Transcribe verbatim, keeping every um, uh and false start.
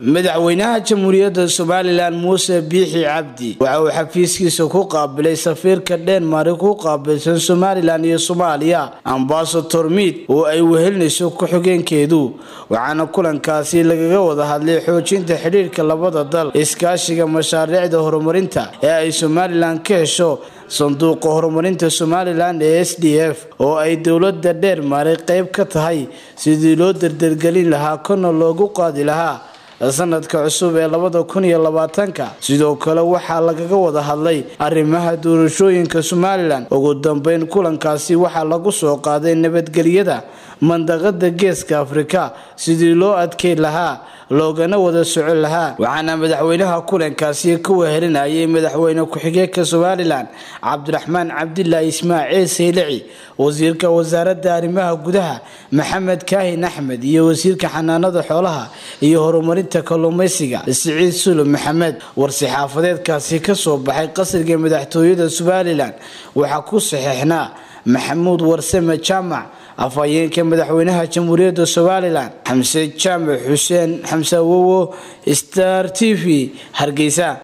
madaxweynaha jamhuuriyadda Somaliland Muuse Biixi Cabdi waxa uu xafiiskiisa ku qaabilay safiirka Denmark ku qaabilsan Somaliland iyo Soomaaliya Ambassador Mead oo ay wehelinayso ku xigeenkeedu waxaana kulankaasi lagaga wada hadlay xoojinta xiriirka labada dal iskaashiga mashaariicda horumarinta ee ay Somaliland ka hesho sanduuqa horumarinta Somaliland ee S D F oo ay dawladda Denmark qayb ka tahay sidii loo dardargelin lahaa kana loogu qaadi lahaa sanadka cusub ee labada kun iyo labaatanka sidoo kale waxa lagaga wada hadlay arrimaha doorashooyinka Somaliland ugu dambeyn kulankaasi waxa lagu soo qaaday nabadgelyada mandaqada Geeska Afrika sidii loo adkeyn lahaa loogana wada socon lahaa waxaana madaxweynaha kulankaasi ku wehelinayay madaxweyne ku-xigeenka Somaliland Cabdiraxmaan Cabdilaahi Ismaaciil Saylici wasiirka wasaaradda arrimaha gudaha Maxamed Kaahin Axmed iyo wasiirka xanaanada xoolaha iyo horumarinta kalluumaysiga Siciid Sulub Maxamed war-saxaafadeedkaasi ka soo baxay qasriga madaxtooyada Somaliland waxa ku saxiixnaa Maxamuud Warsame Jaamac afhayeenka madaxweynaha jamhuuriyadda Somaliland Xamse Jaamac Xuseen Xamse Wowo Star T V Hargeysa.